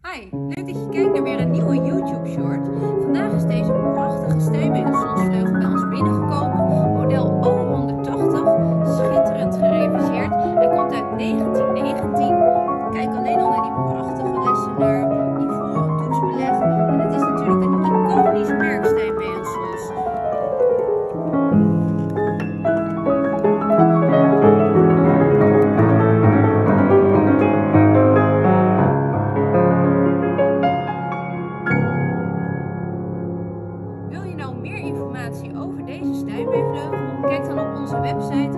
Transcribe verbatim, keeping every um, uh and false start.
Hi, leuk dat je kijkt naar weer een nieuwe YouTube short. Vandaag is deze prachtige Steinway zonsvleugel bij ons binnengekomen. Model O honderdtachtig, schitterend gereviseerd. Hij komt uit negentien negentien. Kijk alleen al naar die prachtige lessenaar, ivoren toetsbeleg. En het is natuurlijk een iconisch merk Steinway zons. Wil je nou meer informatie over deze Steinway vleugel? Kijk dan op onze website